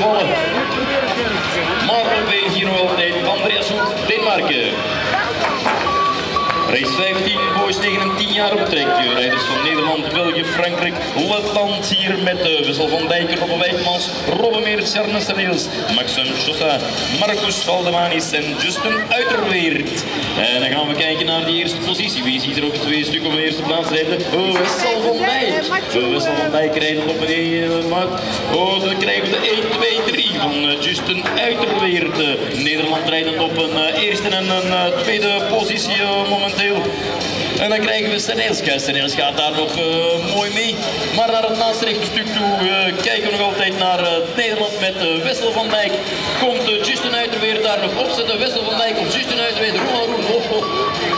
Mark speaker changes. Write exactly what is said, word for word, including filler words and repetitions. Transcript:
Speaker 1: gevallen. Maar op weg hier nog altijd Andreas Hoek, Denemarken. Race vijftien, boys tegen een tien jaar betrek. Rijders van Nederland, België, Frankrijk, Letland hier met de Wessel van Dijk, Robbe Wijkmans, Robbe Meers, Ernest Niels, Maxim Chossa, Marcus Valdemanis en Justin Uiterweert. En dan gaan we kijken naar die eerste positie. Wie ziet er op twee stuk op de eerste plaats rijden? Oh, Wessel van Dijk. Oh, Wessel van Dijk rijdt op een één maat. Oh, dan krijgen we de één, twee, drie van Justin Uiterweert. Nederland rijdend op een eerste en een tweede positie momenteel. En dan krijgen we Stenelska. Stenelska gaat daar nog uh, mooi mee. Maar naar het naaste stuk toe uh, kijken we nog altijd naar uh, Nederland met uh, Wessel van Dijk. Komt uh, Justin Uiterweert daar nog opzetten. Wessel van Dijk of Justin Uiterweert. Roel, Roel,